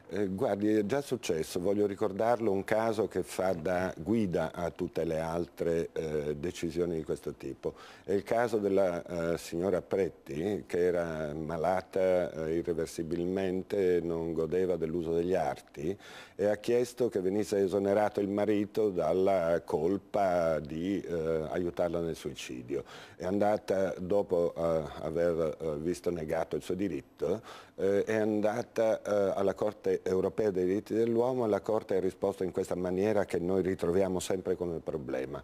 Guardi, è già successo, voglio ricordarlo, un caso che fa da guida a tutte le altre decisioni di questo tipo. È il caso della signora Pretti, che era malata irreversibilmente, non godeva dell'uso degli arti e ha chiesto che venisse esonerato il marito dalla colpa di aiutarla nel suicidio. È andata, dopo aver visto negato il suo diritto, è andata alla Corte Europea dei diritti dell'uomo e la Corte ha risposto in questa maniera che noi ritroviamo sempre come problema.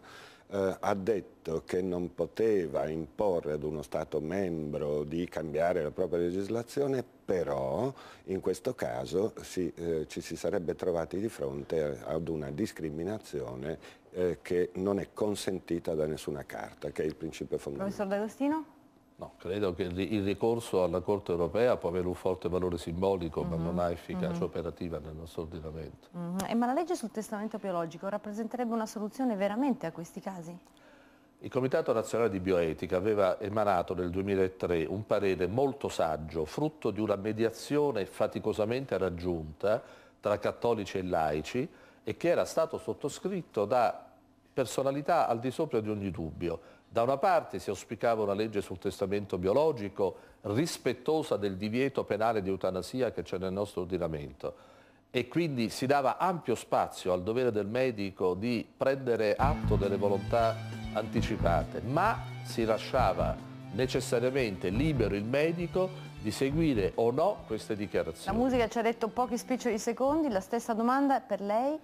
Ha detto che non poteva imporre ad uno Stato membro di cambiare la propria legislazione, però in questo caso ci si sarebbe trovati di fronte ad una discriminazione che non è consentita da nessuna carta, che è il principio fondamentale. Professor D'Agostino? No, credo che il ricorso alla Corte europea può avere un forte valore simbolico, ma non ha efficacia operativa nel nostro ordinamento. Ma la legge sul testamento biologico rappresenterebbe una soluzione veramente a questi casi? Il Comitato Nazionale di Bioetica aveva emanato nel 2003 un parere molto saggio, frutto di una mediazione faticosamente raggiunta tra cattolici e laici e che era stato sottoscritto da personalità al di sopra di ogni dubbio. Da una parte si auspicava una legge sul testamento biologico rispettosa del divieto penale di eutanasia che c'è nel nostro ordinamento e quindi si dava ampio spazio al dovere del medico di prendere atto delle volontà anticipate, ma si lasciava necessariamente libero il medico di seguire o no queste dichiarazioni. La musica ci ha detto pochi spiccioli secondi, la stessa domanda per lei?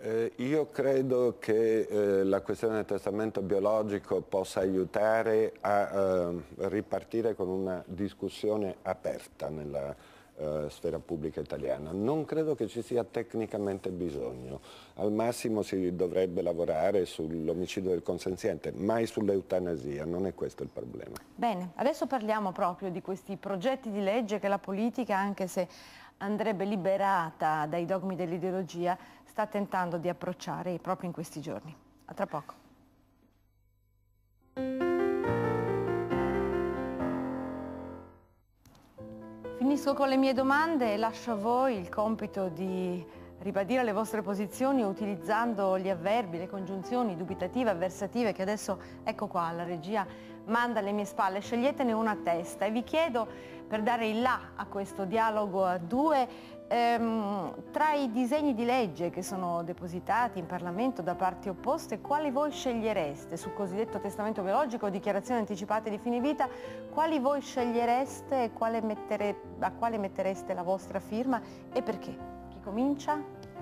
Io credo che la questione del testamento biologico possa aiutare a ripartire con una discussione aperta nella sfera pubblica italiana. Non credo che ci sia tecnicamente bisogno. Al massimo si dovrebbe lavorare sull'omicidio del consenziente, mai sull'eutanasia, non è questo il problema. Bene, adesso parliamo proprio di questi progetti di legge che la politica, anche se andrebbe liberata dai dogmi dell'ideologia, sta tentando di approcciare proprio in questi giorni. A tra poco. Finisco con le mie domande e lascio a voi il compito di ribadire le vostre posizioni utilizzando gli avverbi, le congiunzioni dubitative, avversative che adesso, ecco qua, la regia manda alle mie spalle. Sceglietene una a testa e vi chiedo, per dare il là a questo dialogo a due, tra i disegni di legge che sono depositati in Parlamento da parti opposte, quali voi scegliereste sul cosiddetto testamento biologico o dichiarazioni anticipate di fine vita? Quali voi scegliereste e a quale mettereste la vostra firma e perché? Chi comincia?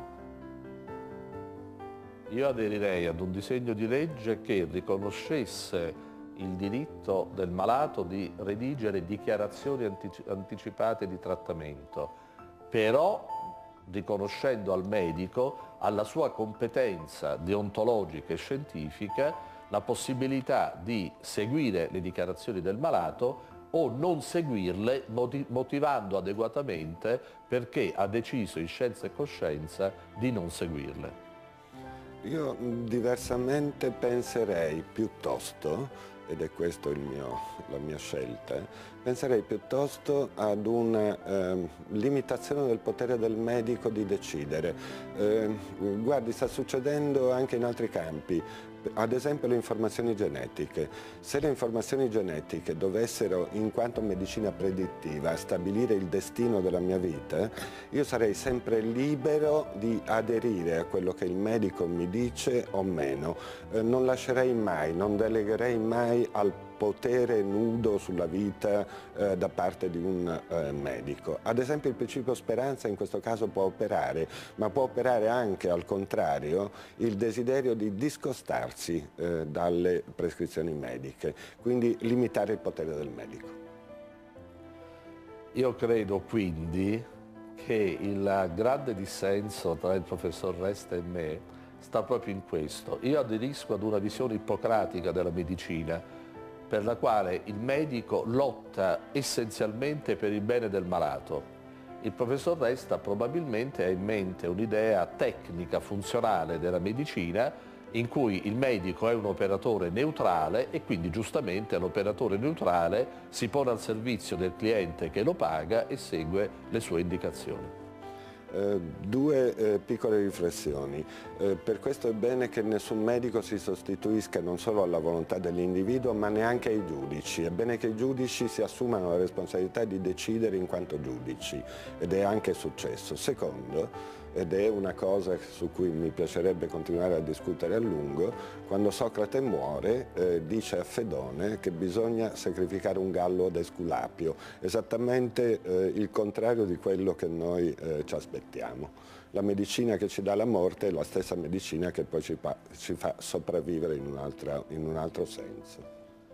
Io aderirei ad un disegno di legge che riconoscesse il diritto del malato di redigere dichiarazioni anticipate di trattamento, però riconoscendo al medico, alla sua competenza deontologica e scientifica, la possibilità di seguire le dichiarazioni del malato o non seguirle motivando adeguatamente perché ha deciso in scienza e coscienza di non seguirle. Io diversamente penserei piuttosto, ed è questa la mia scelta, penserei piuttosto ad una limitazione del potere del medico di decidere. Guardi, sta succedendo anche in altri campi. Ad esempio le informazioni genetiche. Se le informazioni genetiche dovessero, in quanto medicina predittiva, stabilire il destino della mia vita, io sarei sempre libero di aderire a quello che il medico mi dice o meno. Non lascerei mai, non delegherei mai al potere nudo sulla vita da parte di un medico. Ad esempio il principio speranza in questo caso può operare, ma può operare anche al contrario il desiderio di discostarsi dalle prescrizioni mediche, quindi limitare il potere del medico. Io credo quindi che il grande dissenso tra il professor Resta e me sta proprio in questo. Io aderisco ad una visione ippocratica della medicina, per la quale il medico lotta essenzialmente per il bene del malato. Il professor Resta probabilmente ha in mente un'idea tecnica, funzionale della medicina, in cui il medico è un operatore neutrale e quindi giustamente l'operatore neutrale si pone al servizio del cliente che lo paga e segue le sue indicazioni. Due piccole riflessioni. Per questo è bene che nessun medico si sostituisca non solo alla volontà dell'individuo ma neanche ai giudici. È bene che i giudici si assumano la responsabilità di decidere in quanto giudici, ed è anche successo. Secondo, ed è una cosa su cui mi piacerebbe continuare a discutere a lungo, quando Socrate muore dice a Fedone che bisogna sacrificare un gallo ad Esculapio, esattamente il contrario di quello che noi ci aspettiamo. La medicina che ci dà la morte è la stessa medicina che poi ci fa sopravvivere in un altro senso.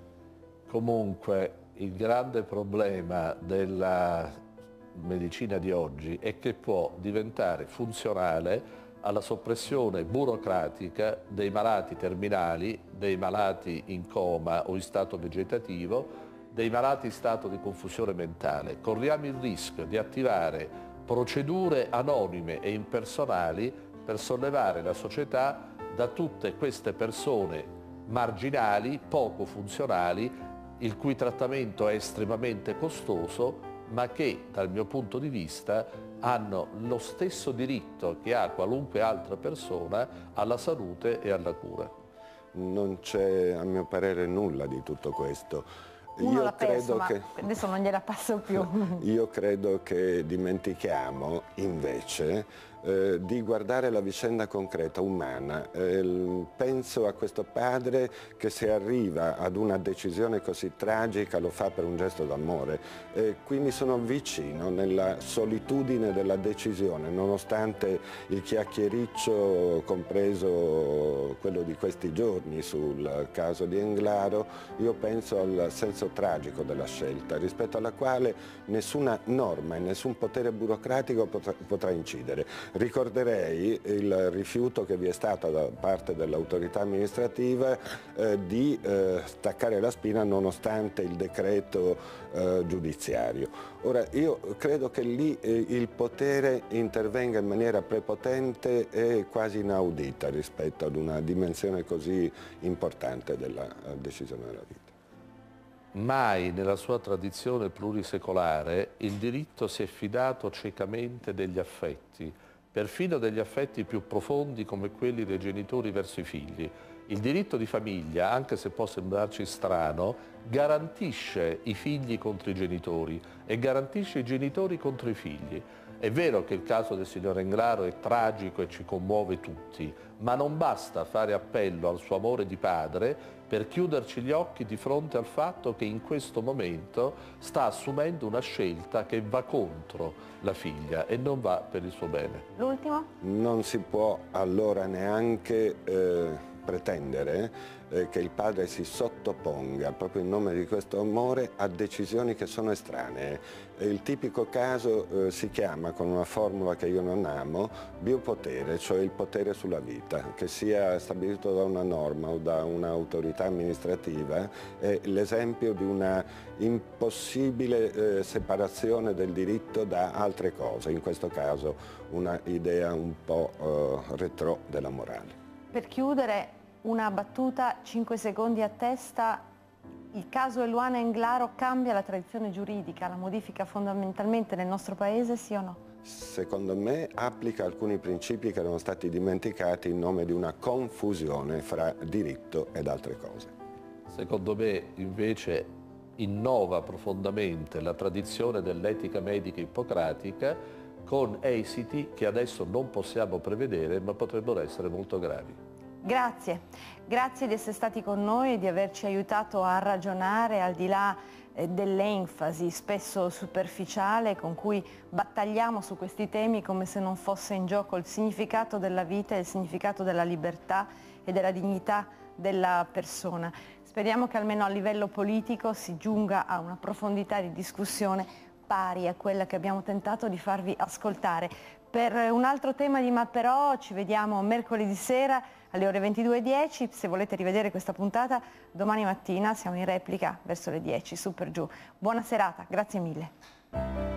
Comunque il grande problema della medicina di oggi è che può diventare funzionale alla soppressione burocratica dei malati terminali, dei malati in coma o in stato vegetativo, dei malati in stato di confusione mentale. Corriamo il rischio di attivare procedure anonime e impersonali per sollevare la società da tutte queste persone marginali, poco funzionali, il cui trattamento è estremamente costoso, ma che dal mio punto di vista hanno lo stesso diritto che ha qualunque altra persona alla salute e alla cura. Non c'è, a mio parere, nulla di tutto questo. Uno l'ha perso, ma adesso non gliela passo più. Io credo che dimentichiamo invece di guardare la vicenda concreta, umana. Penso a questo padre che, se arriva ad una decisione così tragica, lo fa per un gesto d'amore. Quindi sono vicino nella solitudine della decisione, nonostante il chiacchiericcio, compreso quello di questi giorni sul caso di Englaro. Io penso al senso tragico della scelta, rispetto alla quale nessuna norma e nessun potere burocratico potrà incidere. Ricorderei il rifiuto che vi è stato da parte dell'autorità amministrativa di staccare la spina nonostante il decreto giudiziario. Ora, io credo che lì il potere intervenga in maniera prepotente e quasi inaudita rispetto ad una dimensione così importante della decisione della vita. Mai nella sua tradizione plurisecolare il diritto si è fidato ciecamente degli affetti, perfino degli affetti più profondi come quelli dei genitori verso i figli. Il diritto di famiglia, anche se può sembrarci strano, garantisce i figli contro i genitori e garantisce i genitori contro i figli. È vero che il caso del signor Englaro è tragico e ci commuove tutti, ma non basta fare appello al suo amore di padre per chiuderci gli occhi di fronte al fatto che in questo momento sta assumendo una scelta che va contro la figlia e non va per il suo bene. L'ultimo? Non si può allora neanche pretendere che il padre si sottoponga, proprio in nome di questo amore, a decisioni che sono estranee. Il tipico caso si chiama, con una formula che io non amo, biopotere, cioè il potere sulla vita, che sia stabilito da una norma o da un'autorità amministrativa, è l'esempio di una impossibile separazione del diritto da altre cose, in questo caso una idea un po' retrò della morale. Per chiudere, una battuta, 5 secondi a testa. Il caso Eluana Englaro cambia la tradizione giuridica, la modifica fondamentalmente nel nostro paese, sì o no? Secondo me applica alcuni principi che erano stati dimenticati in nome di una confusione fra diritto ed altre cose. Secondo me invece innova profondamente la tradizione dell'etica medica ippocratica con esiti che adesso non possiamo prevedere ma potrebbero essere molto gravi. Grazie, grazie di essere stati con noi e di averci aiutato a ragionare al di là dell'enfasi spesso superficiale con cui battagliamo su questi temi come se non fosse in gioco il significato della vita e il significato della libertà e della dignità della persona. Speriamo che almeno a livello politico si giunga a una profondità di discussione pari a quella che abbiamo tentato di farvi ascoltare. Per un altro tema di Mapperò ci vediamo mercoledì sera alle ore 22:10. Se volete rivedere questa puntata, domani mattina siamo in replica verso le 10, su per giù. Buona serata, grazie mille.